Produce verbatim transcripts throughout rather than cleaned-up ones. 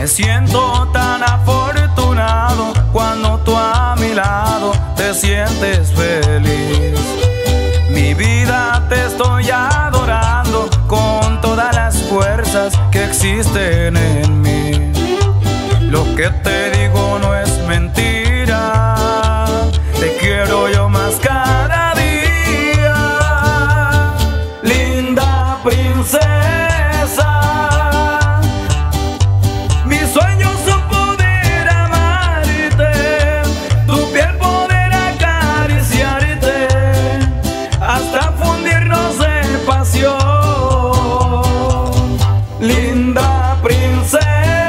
Me siento tan afortunado cuando tú a mi lado te sientes feliz. Mi vida te estoy adorando con todas las fuerzas que existen en mí. Lo que te digo no es mentira, te quiero yo más cada día. Linda princesa, mis sueños son poder amarte, tu piel poder acariciarte, hasta fundirnos de pasión. Linda princesa,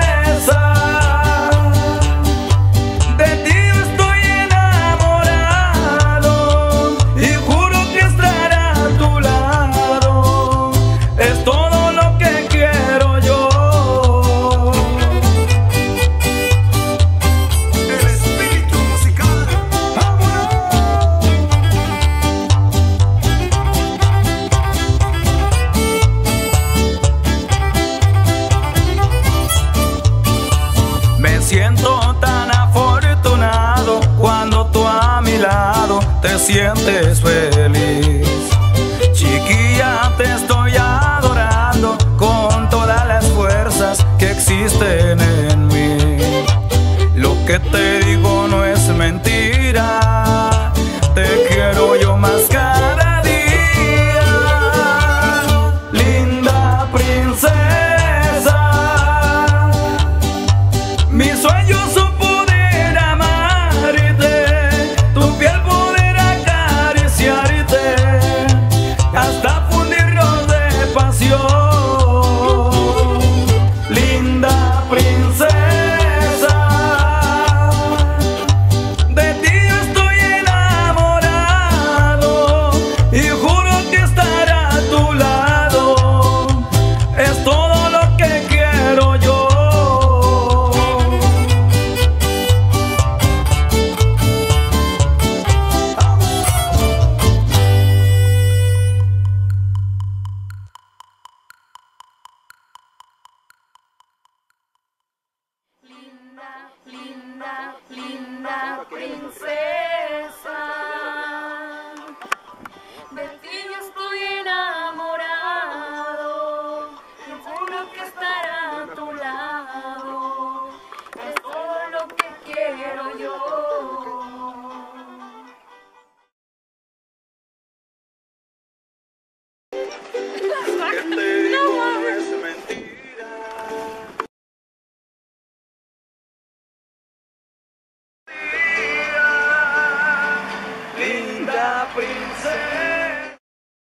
siento tan afortunado cuando tú a mi lado te sientes feliz. Chiquilla, te estoy adorando con todas las fuerzas que existen en mí. Lo que te digo no es mentira, te quiero yo más cada día. Linda princesa, mis sueños son poder amarte, tu piel poder acariciarte, hasta fundirnos de pasión. Linda princesa, de ti yo estoy enamorado y juro que estaré a tu lado. Es todo lo que quiero yo. Linda, linda, linda princesa, de ti yo estoy enamorado, y juro que estará a tu lado, es todo lo que quiero yo. Que te digo no es mentira. Linda princesa.